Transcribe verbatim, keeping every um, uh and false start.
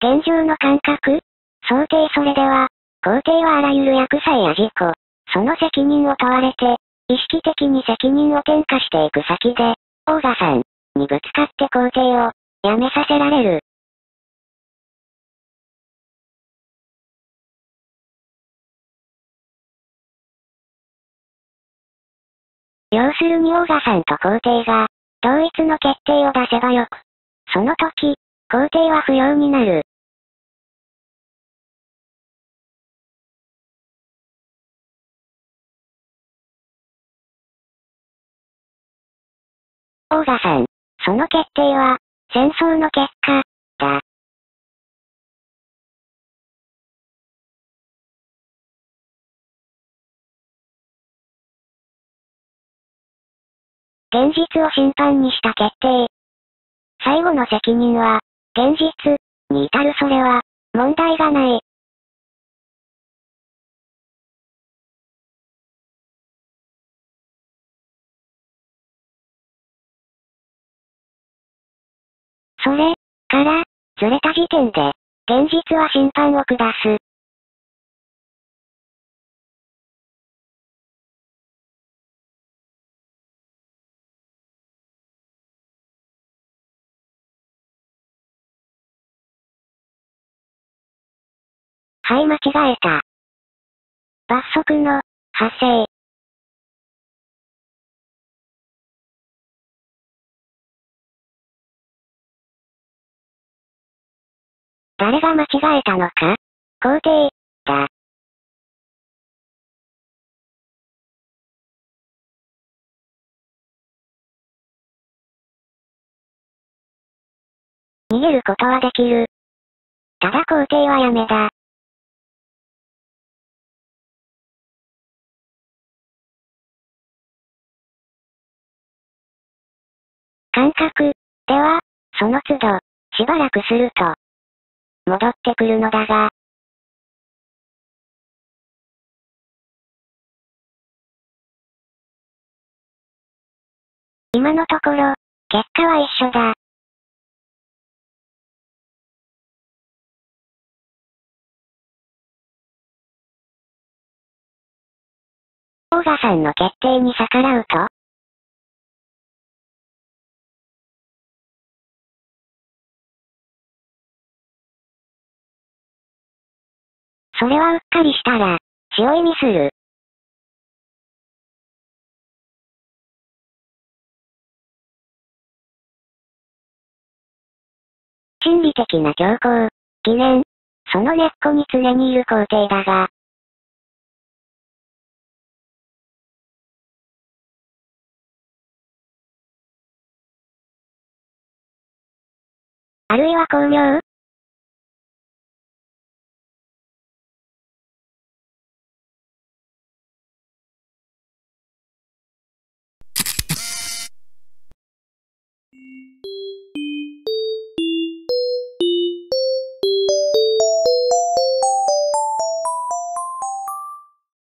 現状の感覚想定それでは、皇帝はあらゆる厄災や事故、その責任を問われて、意識的に責任を転嫁していく先で、王がさんにぶつかって皇帝を辞めさせられる。要するに王がさんと皇帝が、同一の決定を出せばよく、その時、皇帝は不要になる。王がさん、その決定は、戦争の結果、だ。現実を審判にした決定。最後の責任は、現実に至るそれは、問題がない。それ、から、ずれた時点で、現実は審判を下す。はい、間違えた。罰則の、発生。誰が間違えたのか皇帝、だ。逃げることはできる。ただ皇帝はやめだ。感覚、では、その都度、しばらくすると、戻ってくるのだが、今のところ、結果は一緒だ。王がさんの決定に逆らうと、それはうっかりしたら、死を意味する。心理的な強行、疑念、その根っこに常にいる皇帝だが、あるいは巧妙